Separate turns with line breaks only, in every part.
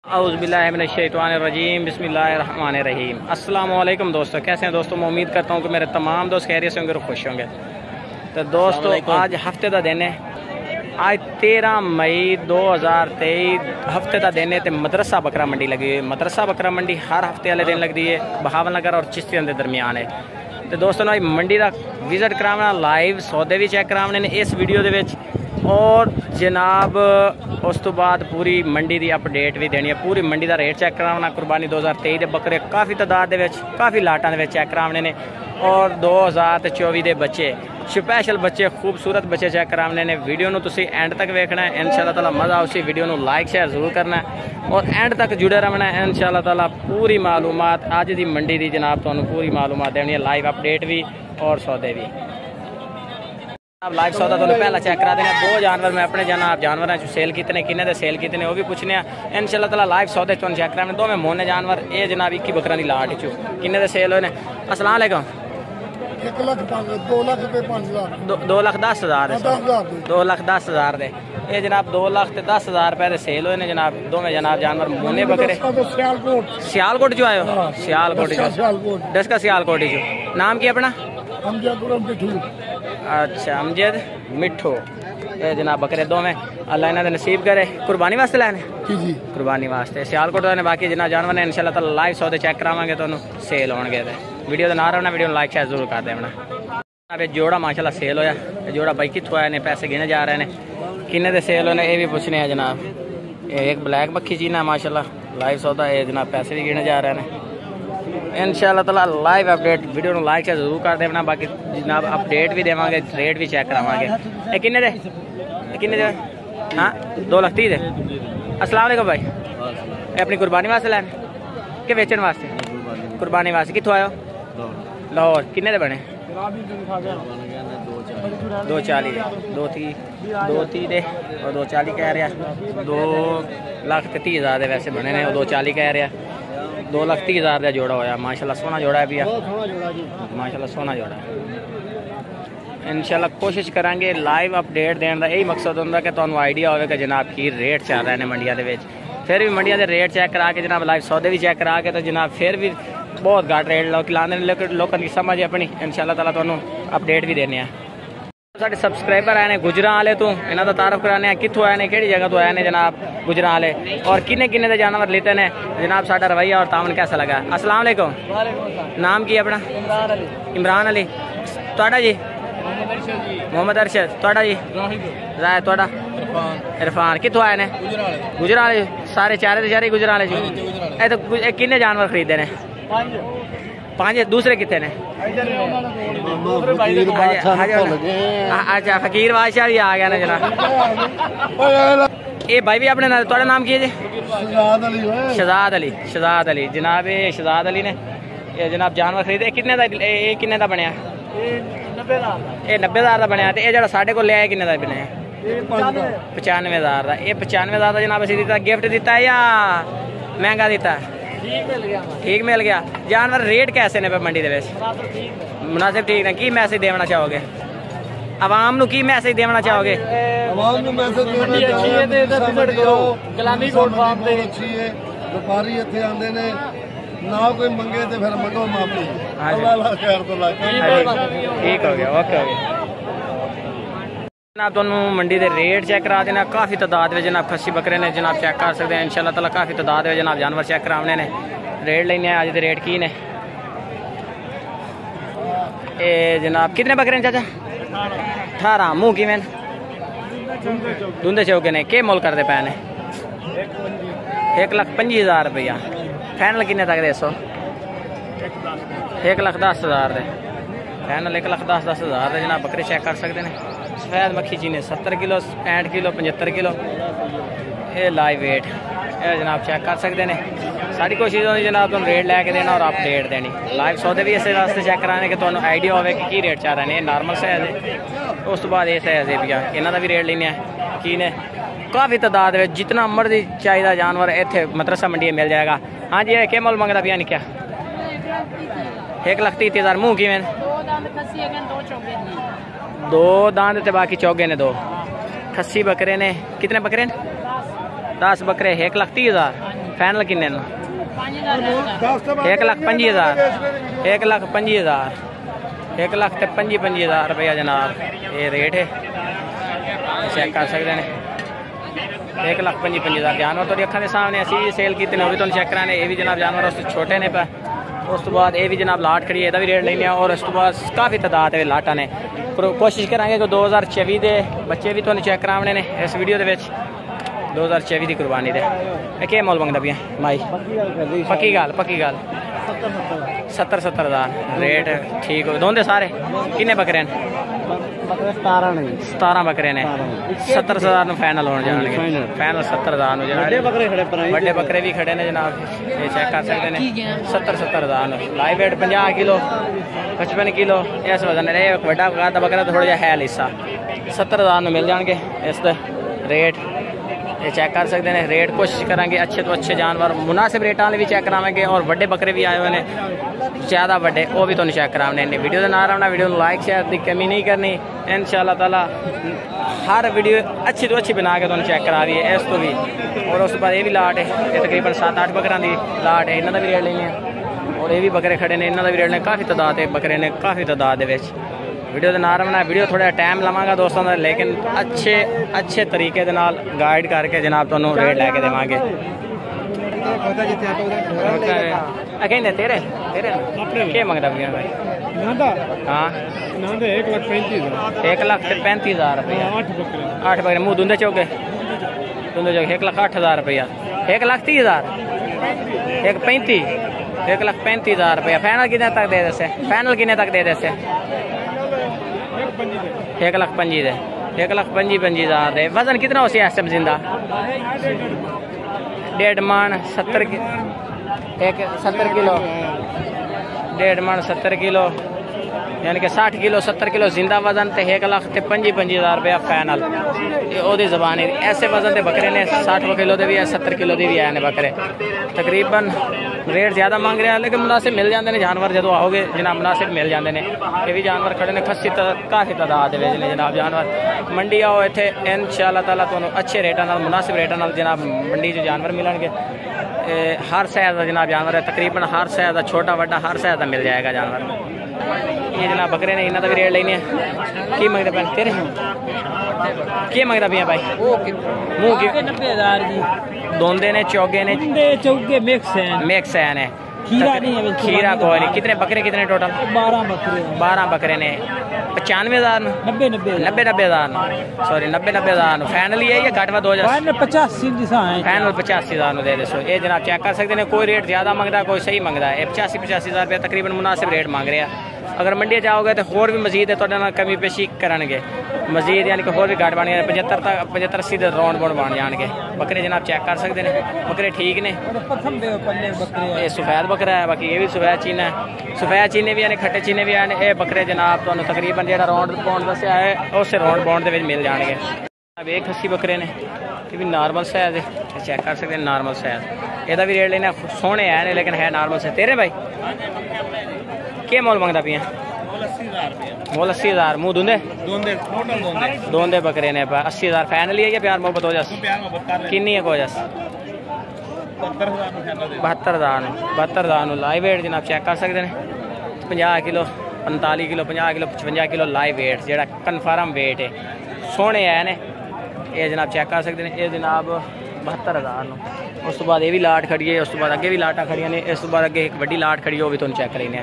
औज़ुबिल्लाहिमिनश्शैतानिर्रजीम बिस्मिल्लाहिर्रहमानिर्रहीम। अस्सलाम वालेकुम दोस्तों, कैसे हैं दोस्तों। मैं उम्मीद करता हूँ कि मेरे तमाम दोस्त खैरियत से होंगे और खुश होंगे। तो दोस्तों आज हफ्ते का दिन है, आज 13 मई 2023 हफ्ते का दिन है। तो मदरसा बकरा मंडी लगी हुई है। मदरसा बकरा मंडी हर हफ्ते वाले दिन लगती है, बहावलनगर और चिश्तियां के दरमियान है। तो दोस्तों आज मंडी का विजिट करावना, लाइव सौदे भी चेक करावने ने इस वीडियो दे विच, और जनाब उस तो बाद पूरी मंडी की अपडेट भी देनी है। पूरी मंडी का रेट चेक करावना, कुर्बानी 2023 के बकरे काफ़ी तादाद के काफ़ी लाटां दे चेक करावने ने, और 2024 के बच्चे स्पैशल बच्चे खूबसूरत बच्चे चेक करावने ने। वीडियो में तुसी एंड तक वेखना है, इंशाअल्लाह ताला मज़ा उसी वीडियो में लाइक शेयर जरूर करना है और एंड तक जुड़े रहना है। इंशाअल्लाह ताला पूरी मालूमात अज की मंडी की जनाब तुहानू पूरी मालूमात देनी है, लाइव अपडेट भी और सौदे भी। अब लाइव सौदा तो पहला चेक करा देना। दो जानवर मैं अपने जानवर सेल कितने किन्ने सेल कितने वो भी पूछने इंशाअल्लाह ताला लाइव सौदे तुम चेक करा। दो में मोने जानवर ये जनाब 21 बकरा की लाट चो किन्ने सेल होने। अस्सलाम वालेकुम। 2,10,000 2,10,000 दे ये जनाब 2,10,000 रुपए दे सेल होए ने जनाब। दो में जनाब जानवर मोने बकरे सियालकोट जो आयो, सियालकोट दस का सियालकोट जो। नाम की अपना? अच्छा अमजद मिठो। ये जनाब बकरे दो में अल्लाह इन्हें नसीब करे। कुर्बानी वास्ते लैने जी, कुर्बानी वास्ते सियालकोट ने। बाकी जिन्ना जानवर ने इंशाअल्लाह ताला लाइव सौदे चेक करावांगे तो सेल होंगे। वीडियो का ना रहना, वीडियो लाइक शेयर जरूर कर देना। अब जोड़ा माशाल्लाह सेल होया, जोड़ा भाई कितों आए ने, पैसे गिने जा रहे हैं, किन्ने दे सेल होने ये भी पूछने हैं जनाब। एक ब्लैक मक्खी चीना माशाल्लाह लाइव सौदा है जनाब, पैसे भी गिने जा रहे हैं। इंशाअल्लाह ताला लाइव अपडेट वीडियो को लाइक शेयर जरूर कर देना। बाकी जनाब अपडेट भी देवांगे, रेट भी चेक करावांगे। ये किन्ने दे हाँ 2,30,000 दे। अस्सलाम वालेकुम भाई, ये अपनी कुर्बानी वास्ते लैन के बेचने वास्ते? कुर्बानी वास्ते। कितों आयो? लाहौर। किन्ने दे बने? 2,40 2,30 दे और 2,40 कह रहा। 2,30,000 दे वैसे बने ने, 2,40 कह रहा। 2,30,000 का जोड़ा होया माशाल्लाह, सोना जोड़ा है भैया, माशाल्लाह सोना जोड़ा है। इंशाल्लाह कोशिश करांगे लाइव अपडेट देने का यही मकसद होंगे कि तुहानू आइडिया होवे कि जनाब की रेट चल रहे हैं मंडिया के। फिर भी मंडिया के रेट चेक करा के जनाब लाइव सौदे भी चेक करा के तो जनाब फिर भी बहुत घट रेट लोग लाने, लेकिन लोगों की समझ अपनी इंशाअल्लाह ताला तुहानू अपडेट भी देने हैं। साढ़े सबसक्राइबर आए ने गुजरां वाले तो इन्हों का तारफ कराने कितों आए ने, किहड़ी जगह तो आए ने जनाब गुजरां वाले, और किन्ने किन्ने दे जानवर लेते हैं जनाब। साडा रवैया और तावन कैसा लगा? अस्सलाम वालेकुम। नाम की अपना? इमरान अली। तुहाडा जी? मोहम्मद अरशद। तुहाडा जी? जायद। तुहाडा? इरफान। कितों आए ने? गुजरां वाले सारे चारे दे चारे गुजरां वाले जी। ए तो किन्ने जानवर खरीदे ने? 5। दूसरे कितने ने? अच्छा फकीर बादशाह भी आ गया ना जनाब। ये भाई भी अपने थोड़ा नाम की है जी? शहजाद अली। शहजाद अली जनाब, ये शहजाद अली ने ये जनाब जानवर खरीदे। कितने का बनया? 90,000 का बनया। ये जो साढ़े को ले आए किन्ने का बनया? 95,000 का। ये 95,000 का जनाब असी दिता, गिफ्ट दिता है या महंगा दिता है? ठीक मिल गया। जानवर रेट कैसे ने पे मंडी दे विच? मुनासिब ठीक ने। की मैसेज देना चाहोगे आवाम नू? की मैसेज देना चाहोगे आवाम नू? मैसेज देना चाहिए ते इधर विजिट करो गुलामी कोट फार्म पे। अच्छी है व्यापारी इत्थे आंदे ने ना कोई मंगे ते फिर मंगो माफी। अल्लाह खैर तो लाए। ठीक हो गया, ओके हो गया जनाब। तुहानू मंडी के रेट चेक करा देना। काफ़ी तादाद में जनाब खस्सी बकरे ने जनाब चेक कर सकते हैं इंशाअल्लाह ताला। काफ़ी तादाद में जनाब जानवर चेक कराने ने, रेट लेने अज के रेट की ने। ये जनाब कितने बकरे ने चाचा? 18। मुँह किवें धुंधे चौके ने? के मुल करते पे ने? 1,25,000 रुपया। फाइनल किन्ने तक दे? 1,10,000 दे फाइनल। 1,10,000 दे जनाब बकरे चेक कर सकते हैं। सफेद मक्खी चीने 70 किलो, 65 किलो, 75 किलो ये लाइव वेट ये जनाब चेक कर सकते हैं। साड़ी कोशिश होती जनाब तुम रेट लैके देना और अपडेट देनी। लाइव सौदे भी इस वास्ते चेक कराने कि तुहानू आइडिया होवे कि की रेट चल रहे हैं। नॉर्मल साइज है, उस तो बाद ये साइज है भैया, इन्हों का भी रेट लेने की ने। काफ़ी तादाद में जितना मर्जी चाहिए जानवर इतने मदरसा मंडी मिल जाएगा। हाँ जी ये मुल मंगता पिया नहीं क्या? 1,30,000। मुँह किवें? 2 दांत ते बाकी चौगे ने 2 खस्सी बकरे ने। कितने बकरे ने? 10 बकरे। 1,30,000 फाइनल किन्ने 1,25,000 1,25,000 1,25,000 रुपया जनाब ये रेट है। चेक कर सकते हैं 1,25,000 जानवर तो अखा के सामने असी सेल की भी तो चेक कराने। ये भी जनाब जानवर उस छोटे ने पे। उस तो बाद ये भी जनाब लाट खड़ी है, भी रेट लेने। और उस तो बाद काफ़ी तादाद है लाटा ने। कोशिश करांगे कि 2024 के बच्चे भी तुहानू चेक कराने ने इस वीडियो के 2024 की कुर्बानी दे। क्या मोल मंगदा पिया माई? पक्की गल 70,000 रेट ठीक हो दोंदे सारे। किन्ने बकरे ने? 17 बकरे ने। 70,000 फाइनल होने जाएंगे। फाइनल 70,000 बड़े बकरे भी खड़े ने जनाब, ये चेक कर सकते हैं। 70,000 लाइव वेट 50 किलो 55 किलो इस वजन है। बड़ा गादा बकरा थोड़ा जहा है हिस्सा 70,000 मिल जाएंगे इस रेट। ये चेक कर सकते हैं रेट। कोशिश करेंगे अच्छे तो अच्छे जानवर मुनासिब रेट वाले भी चेक कराएंगे। और बड़े बकरे भी आए हुए हैं ज़्यादा बड़े, वो भी तो चेक कराने। वीडियो का ना रहना, वीडियो को लाइक शेयर की कमी नहीं करनी। इंशाअल्लाह ताला हर वीडियो अच्छी तो अच्छी बना के तुम चेक करा दी है इस तो भी। और उस बाद ये भी लाट है, ये तकरीबन 7-8 बकरा की लाट है। इन्हों का भी रेट लेने। और ये भी बकरे खड़े ने, इन्हों का भी रेट ने। काफ़ी तादाद है बकरे ने, काफ़ी तादाद है। वीडियो का ना रहना, वीडियो थोड़ा टाइम लवांगा दोस्तों का, लेकिन अच्छे तरीके के नाल गाइड करके जनाब तुहानू रेट लैके देवांगे। कहने तेरे क्या मंगता पिया भाई? हाँ 1,35,000 रुपया 8 बकरे। मुँह धुंधे चौके 1,08,000 रुपया 1,30,000 1,35,000 रुपया। फाइनल कितने तक दे देसे? फाइनल कितने तक दे देसे? 1,25,000 दे। वजन कितना हो इस टाइम जिंदा? 1.5 मन 70 किलो 1.5 मन 70 किलो यानी कि 60 किलो 70 किलो जिंदा वजन। तो 1,25,000 रुपया फाइनल। ओदी जबान ऐसे वजन के बकरे ने 60 किलो के भी है 70 किलो के भी है बकरे। तकरीबन रेट ज़्यादा मांग रहे हैं, लेकिन मुनासिब मिल जाते हैं जानवर। जो आओगे जनाब मुनासिब मिल जाते हैं। ये भी जानवर खड़े ने खस्सी काफ़ी तादाद है जनाब जानवर। मंडी आओ इतने इंशाअल्लाह ताला तुहानू अच्छे रेटा मुनासिब रेटा जनाब मंडी जो जानवर मिलेंगे। हर साइज का जनाब जानवर है, तकरीबन हर साइज का छोटा बड़ा हर साइज का मिल जाएगा जानवर। ये जनाब बकरे ने, इन्हों का भी रेट लेने। की मंगते पे तेरे की मंगता पिया भाई? मुँह की 90,000 जी। दोंदे ने चौगे ने मिक्स है। खीरा कोई नहीं। कितने बकरे कितने टोटल? 12 बकरे ने। 95,000 90,000 सॉरी 90,000 फाइनल ही है या घट व 2,000? फाइनल 85,000 दे दो। ये जनाब चेक कर सकते हैं। कोई रेट ज़्यादा मंगता है, कोई सही मंगता है। 85,000 रुपया तकरीबन मुनासिब रेट मांग रहे हैं। अगर मंडी जाओगे तो होर भी मजीद है तो कमी पेशी करेंगे मजीद, यानी कि होर भी घट बन गए 75-80 के राउंड बन जाएंगे बकरे। जनाब चेक कर सकते हैं बकरे ठीक ने। ये सफेद बकरा है, बाकी ये भी सफेद चीना है। सफेद चीने भी आने, खट्टे चीने भी आने। ये बकरे जनाब तो तकरीबन जो राउंड बाउंड दसिया है उस राउंड बाउंड के मिल जाएंगे। अब एक 80 बकरे ने, ये भी नॉर्मल साइज है। चेक कर सकते हैं नॉर्मल साइज। यदा भी रेट लेना सोहने है लेकिन है नॉर्मल साइज। तेरे भाई क्या मोल मंगता पिया? मोल 80,000। मुँह धुंधे बकरे ने 80,000 फाइनल है या प्यार मोहब्बत हो जास? किन्नी है को जास? 72,000 लाइव वेट जनाब चेक कर सकते हैं। 50 kilo 45 kilo 50 kilo 55 kilo live weight जो कन्फर्म वेट है। सोहने है ने ये जनाब चेक कर सकते हैं। ये जनाब 72,000। उस तो बाद ये भी लाट खड़ी है, उस तो बाद अगे भी लाटा खड़िया ने, इस तो बाद अगे एक बड़ी लाट खड़ी है, वो भी तुम चेक करेंगे।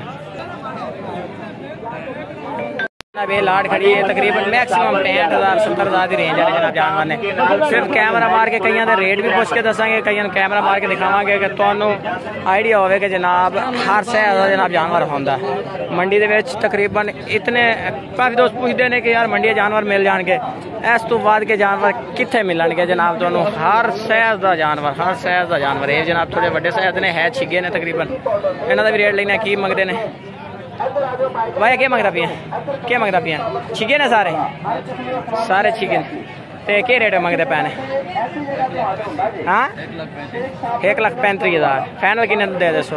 ये लाट खड़ी है तकरीबन मैक्सिमम 65,000 70,000 की रेंज है जनाब जानवर ने। सिर्फ कैमरा मार के कई का रेट भी पूछ के दसांगे, कई कैमरा मार के दिखावांगे कि तुहानू आइडिया होवे कि जनाब हर साइज का जनाब जानवर होंदा मंडी दे विच। तकरीबन इतने काफ़ी दोस्त पूछते हैं कि यार मंडी जानवर मिल जाएंगे, इस तो बाद के जानवर कितने मिलणगे जनाब तुहानू? हर साइज का जानवर, हर साइज का जानवर। ये जनाब थोड़े बड़े साइज ने है, छिगे ने तकरीबन। इन्हों का भी रेट लेना की मंगते हैं भाई? क्या मंगता पिया? क्या मंगता पिया? छिगे ने सारे छिगे ने। तो क्या रेट मंगते पे ने? हाँ 1,35,000 फाइनल किन्ने दे दसो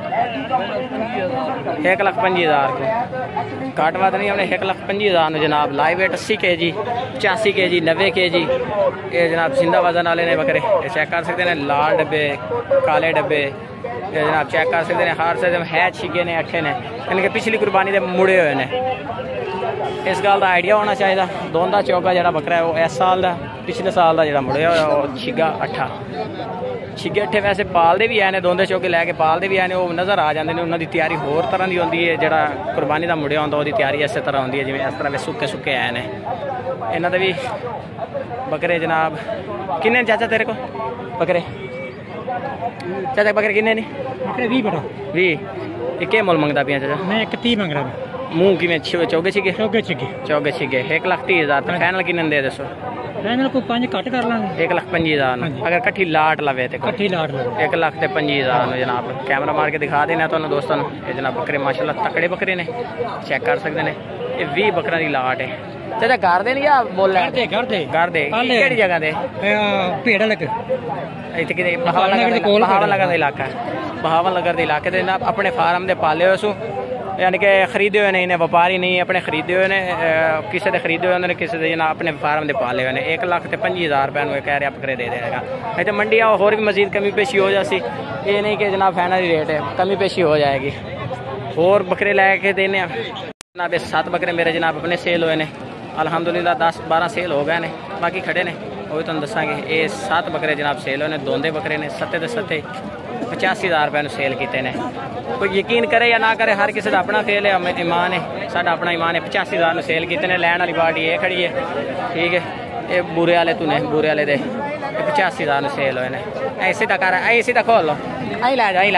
1,25,000 को घट वध नहीं हमने 1,25,000 जनाब। Live weight 80 kg 85 kg 90 kg ये जनाब जिंदा वजन वाले ने बकरे। ये चेक कर सकते हैं लाल डब्बे काले डब्बे ये जनाब चेक कर सकते हैं। हार से है छिगे ने अठे ने यानी कि पिछली कुर्बानी के मुड़े हुए ने। इस गल का आइडिया होना चाहिए। दोंदा चौका जो बकरा है वो इस साल का पिछले साल का जो मुड़े हुआ वो छिगा अठा छिगे अठे वैसे पालते भी हैं दोंदे चौके लैके पालते भी हैं वो नज़र आ जाते हैं। उन्होंने तैयारी होर तरह की होती है जो कुर्बानी का मुड़िया होता वो तैयारी इस तरह होती है जिवें इस तरह सुके सुके आए हैं। इन्हों के भी बकरे जनाब किन्ने चाचा तेरे को बकरे चाचा बकरे किन्ने ने 20 के मुल मंगता पिया चाचा?
मैं 30 मंग रहा
मुँह कि चौगे छिगे 1,30,000 फाइनल किन्ने दे दसो?
फाइनल को 5 घट कर लांगे
1,25,000 अगर कट्ठी लाट लवे तो 1,25,000 जनाब। कैमरा मार के दिखा देना तो दोस्तों ये जनाब बकरे माशाल्लाह तकड़े बकरे ने चेक कर सकते हैं। ये 20 बकरा की लाट है चाचा। घर दे नहीं या बोल घर दे केड़ी जगह दे
भेड़ लग
इतने बहावल नगर का इलाका है। बहावल नगर के इलाके ना अपने फार्म के पाले हुए सू यानी कि खरीदे हुए नहीं ने व्यापारी नहीं अपने खरीदे हुए ने किसी ने खरीदे हुए उन्होंने किसी ने अपने फार्म के पाले हुए ने। 1,25,000 रुपये कह रहे बकरे दे देगा। नहीं तो मंडी आओ होर भी मजीद कमी पेशी हो जाती ये नहीं कि जनाब फाइनल रेट है कमी पेशी हो जाएगी। और बकरे लैके देने जनाब 7 बकरे मेरे जनाब अपने सेल हुए ने अल्हम्दुलिल्लाह 10-12 सेल हो गए ने बाकी खड़े ने वो भी तुम दसांगे। ये 7 बकरे जनाब सेल हुए ने दोंदे बकरे ने 7 85,000 रुपये सेल किए ने। कोई यकीन करे या ना करे हर किसी का अपना फेल है ईमान है साਡਾ अपना ईमान है। 85,000 सेल किए ने लैन वाली पार्टी ये खड़ी है ठीक है। ये बुरे वाले तू ने बुरे वाले दे 85,000 सेल हुए ने। ऐसे तक ऐसे तक खोल लो अं ला जा अं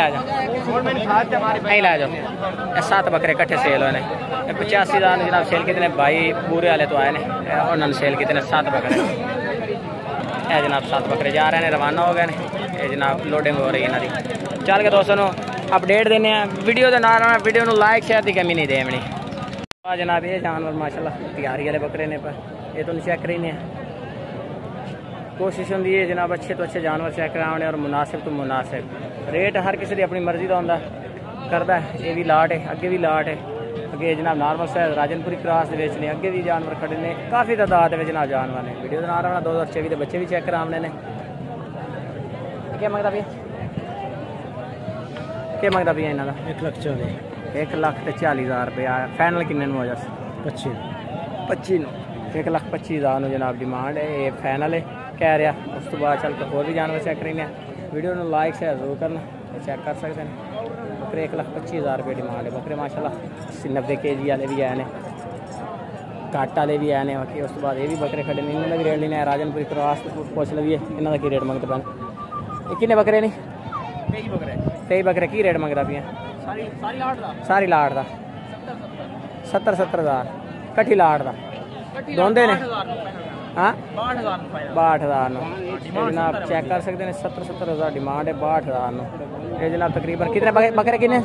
ला जाओ 7 बकरे कट्ठे सेल हुए ने 85,000 जनाब सेल किए ने। भाई बुरे वाले तो आए ने उन्होंने सेल किए ने 7 बकरे। ये जनाब 7 बकरे जा रहे हैं रवाना हो गए ने। ये जनाब लोडिंग हो रही है इन्होंने। चल के दोस्तों अपडेट देने वीडियो के नाल वीडियो को लाइक शेयर की कमी नहीं देनी। जनाब ये जानवर माशाल्लाह तैयारी वाले बकरे ने पर ये तो चेक करी ने कोशिश होंगी है जनाब अच्छे तो अच्छे जानवर चेक कराने और मुनासिब तो मुनासिब रेट हर किसी की अपनी मर्जी का होंगे करता है। ये भी लाट है अगे भी लाट है अगे जनाब नॉर्मल साइज राजनपुरी क्रॉस के ने अगे भी जानवर खड़े ने काफ़ी तादाद में जनाब जानवर ने। वीडियो के नाल 2024 के बच्चे भी चेक कराने ने। क्या मंगता भी क्या मंगता भी इन्हों का 1,40,000 रुपया फाइनल किन्ने हो जा 25 1,25,000 जनाब डिमांड है। ये फाइनल है कह रहा। उस तो बाद चल के होर भी जानवर चेक करेंगे। वीडियो को लाइक शेयर जरूर करना चेक कर सकते हैं। बकरे 1,25,000 रुपये डिमांड है। बकरे माशाल्लाह 90 kg वाले भी आए हैं घट वाले भी आए हैं बाकी। उस तो बाद ये भी बकरे खड़े ने इन्होंने भी रेट लेना है। राजनपुरी क्रॉस पुछ लीए इन्हों का की रेट मंगते पैन किन्ने बकरे ने 23 बकरे की रेट मंगता पिया सारी लाट का 70,000 कट्ठी लाट का दोंदे ने हाँ 62,000 जनाब चेक कर सकते हैं। 70,000 डिमांड है 62,000 ये जनाब तकरीबन कितने बकरे किन्ने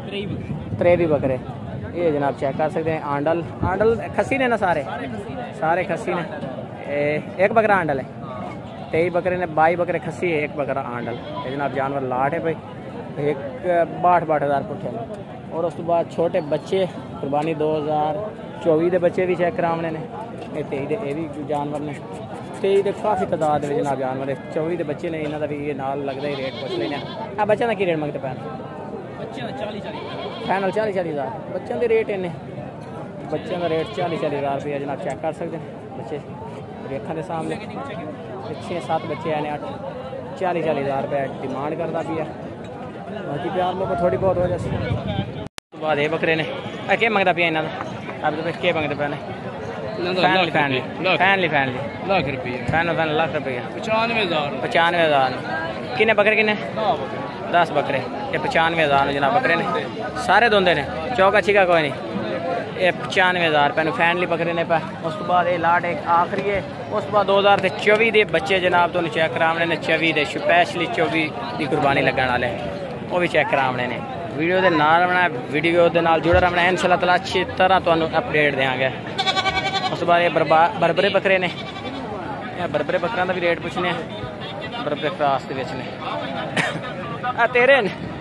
23 बकरे ये जनाब चेक कर सकते हैं। आंडल खस्सी ने ना सारे खस्सी ने। एक बकरा आंडल है 23 बकरे ने 22 बकरे खस्सी है 1 बकरा आंडल ये जनाब जानवर लाट है भाई। एक 62,000 पुट्ठे और उस तो बाद छोटे बच्चे कुर्बानी 2024 के बच्चे भी चेक कराने ने। 23 ये भी जानवर ने 23 के काफ़ी तादाद में जनाब जानवर 24 के बच्चे ने इन्हों का भी ये नाल लगता ही रेट पुछ लेने। बच्चों का की रेट मंगते पैन फाइनल 40,000 बच्चों के रेट इन्ने बच्चों का रेट 40,000 रुपया जनाब चेक कर सकते हैं। बच्चे रेखा के सामने 6-7 बच्चे आने 40,000 रुपया डिमांड करता भी है बाकी प्यार लोग थोड़ी बहुत हो जाती। तो बाद ये बकरे ने क्या मंगता पिया इन्हों अब तो क्या मंगते पे ने फैनली लाख रुपये ₹95,000 95,000 किन्ने बकरे किन्ने 10 बकरे ये 95,000 जनाब बकरे ने सारे दोंदे ने चौका छिका कोई नहीं। ये 95,000 रुपये फैनली बकरे ने पे। उस तो बाद ये लाट एक आखिरी है। उस तो बाद 2024 के बच्चे जनाब तो चेक कराने ने 24 के स्पैशली 24 की कुर्बानी लगने वाले वो भी चेक कराने ने। वीडियो के नाल बनाया वीडियो के नाल जुड़ा रहना इंशाअल्लाह ताला अच्छी तरह तो अपडेट देंगे। उस बाद ये बरबरे बकरे ने बरबरे बकरां दा भी रेट पुछने बरबरे क्रॉस दे बेचने तेरे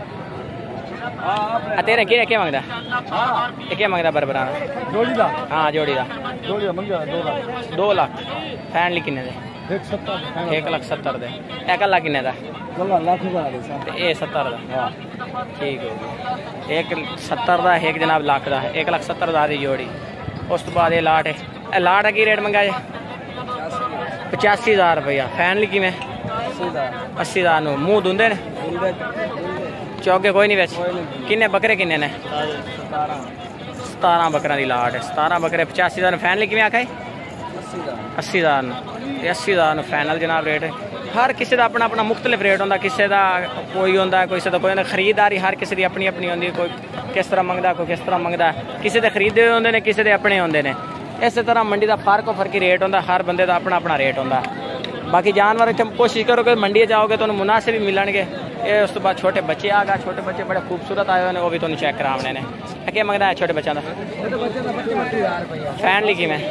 तेरे क्या मंगदा क्या मंगदा बरबरा
जोड़ी दा
हाँ जोड़ी दा
मंगा
2 लाख फैनली किन्ने दे 1,70,000 दे एक अल्लाह किन्ने दा
लाख
ये 70 दा ठीक है 1,70,000 दा एक जनाब लाख दा 1,70,000 दी जोड़ी। उस तो बाद ये लाट है लाट की रेट मंगा है 85,000 रुपया फैनली की में 80,000 नु मुँह धुंदे ने चौके कोई नहीं बेच किन्ने बकरे किन्ने ने 17 बकरा की लाट है 17 बकरे 85,000 फैनली की में आखा है 80,000 80,000 फैनल जनाब रेट है। हर किसी का अपना अपना मुख्तलिफ रेट होंदा किसी का कोई होंदा किसी का कोई होंदा खरीदारी हर किसी की अपनी अपनी होंदी कोई किस तरह मंगदा कोई किस तरह मंगदा किसी के खरीदे होंदे ने किसी के अपने होंदे ने इस तरह मंडी का फर्क रेट होंदा हर बंदे का अपना अपना रेट होंदा। बाकी जानवर इतने कोशिश करोगे मंडी जाओगे तो मुनासिब भी मिलणगे। ये उस तो बाद छोटे बच्चे आ गए छोटे बच्चे बड़े खूबसूरत आए हुए हैं वो भी तुम चेक कराने ने क्या मंगदा है छोटे बच्चों का फैनली की में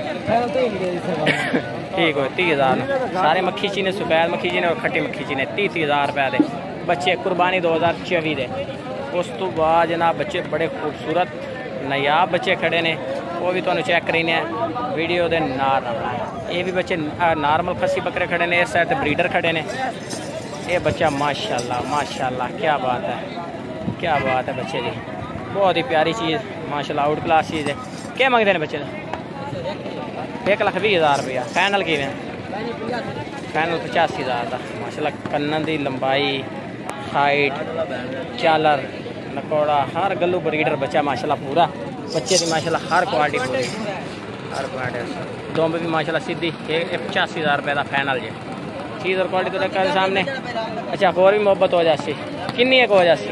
ठीक हो 30,000 सारे मक्खी चीने सफेद मक्खी चीने और खट्टी मक्खी चीने 30,000 रुपये दे बच्चे कुर्बानी 2024 दे। उस तो बाद जनाब बच्चे बड़े खूबसूरत नायाब बच्चे खड़े ने वो भी तुम चेक करीने वीडियो दे नार ये भी बच्चे नॉर्मल खस्सी बकरे खड़े ने इस साइड ब्रीडर खड़े ने। ये बच्चा माशाल्लाह क्या बात है बच्चे की बहुत ही प्यारी चीज़ माशाल्लाह आउट क्लास चीज़ है। क्या मंगते हैं बच्चे 1,20,000 रुपया फैनल की में फैनल 85,000 का माशाल्लाह कन्नन की लंबाई हाइट चालर नकोड़ा हर गलू ब्रीडर बच्चा माशाल्लाह पूरा बच्चे की माशाल्लाह हर क्वालिटी पूरी हर क्वालिटी दोंब भी माशाल्लाह सीधी 85,000 रुपये का फैनल जी चीज़ और क्वालिटी तो देखा सामने। अच्छा और भी मोहब्बत हो जासी किन्नी एक हो जासी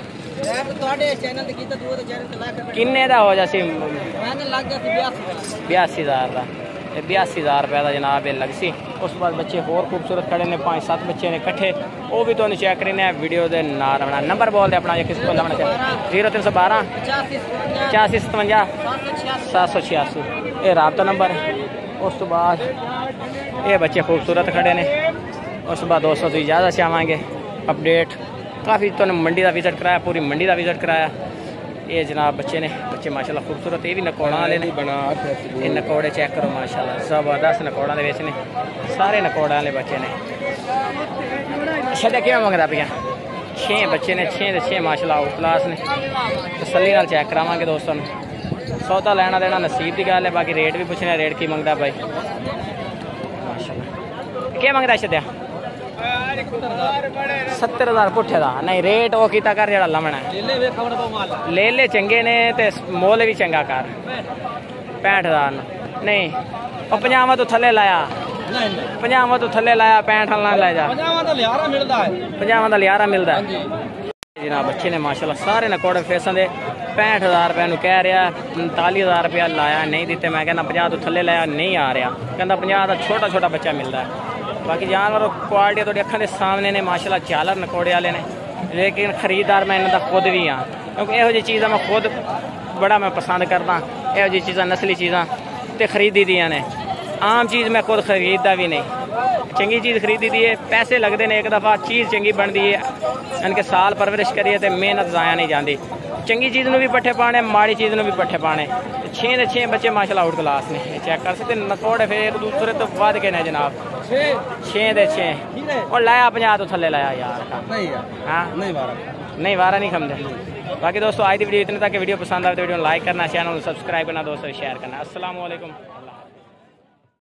किन्ने का हो जासी 82,000 का 82,000 रुपये का जनाब ये लग सी। उस बाद बच्चे होर खूबसूरत खड़े ने 5-7 बच्चे ने इकट्ठे वो भी तुम चेक करने वीडियो के नार बना नंबर बोल दे अपना किस को लाना चाहिए 0312 8557 786 ये राबता नंबर है। उस तो बाद ये बच्चे खूबसूरत खड़े ने उस बाद दोस्तों तो इजाज़त चाहेंगे अपडेट काफ़ी तो मंडी का विजिट कराया पूरी मंडी का विजिट कराया। ये जनाब बच्चे ने बच्चे माशाल्लाह खूबसूरत ये भी नकोड़ा वाले ने ये नकोड़े चेक करो माशाल्लाह ज़बरदस्त नकोड़ा के बेचने सारे नकोड़ा वाले बच्चे ने। छे क्या मंगता पिया 6 बच्चे ने 6 माशाल्लाह आउट क्लास ने तसल्ली नाल चेक करावांगे दोस्तों सौदा लेना देना नसीब की गल है। बाकी रेट भी पूछने रेट की मंगता भाई माशाल्लाह क्या मंगता छद्या 70,000 पुठे का नहीं रेट वो किता कर जरा लमना ले ले चंगे ने ते मोल भी चंगा कर 65,000 नहीं और 50 तो थले लाया 50 तो थले लाया 65 ना ले जा 50 का लियारा मिलता है जनाब। बच्चे ने माशाल्लाह सारे नकोड़े फैसन दे 65,000 रुपये कह रहा 39,000 रुपया लाया नहीं दिते मैं कहना 50 तो थले लाया नहीं आ रहा कहता 50 का छोटा बच्चा मिलता है। बाकी जानवर क्वालिटी थोड़ी अखा के सामने ने माशाल्लाह चालर नकोड़े वाले ने लेकिन खरीदार मैं इन्हों खुद भी हाँ क्योंकि यहो जी चीज़ा मैं खुद बड़ा मैं पसंद करता यहो जी चीज़ा नस्ली चीज़ा तो खरीदी दियाँ ने आम चीज़ मैं खुद खरीदता भी नहीं चंगी चीज़ खरीदी दी है पैसे लगते हैं एक दफ़ा चीज़ चंगी बनती है यानी कि साल परवरिश करिए तो मेहनत ज़ाया नहीं जाती चंगी चीज़ भी पट्ठे पाने माड़ी चीज़ भी पट्ठे पाने 6 ਦੇ 6 बच्चे माशाल्लाह आउट क्लास ने चेक कर सकते नकोड़े फिर एक दूसरे तो वध के ने जनाब 6 ਦੇ 6 और लाया 50 तो थले लाया यार हाँ नहीं वारा नहीं खमदे। बाकी दोस्तों आज की वीडियो इतने तक वीडियो पसंद आए तो वीडियो लाइक करना चैनल सब्सक्राइब करना दोस्तों शेयर करना। अस्सलाम वालेकुम।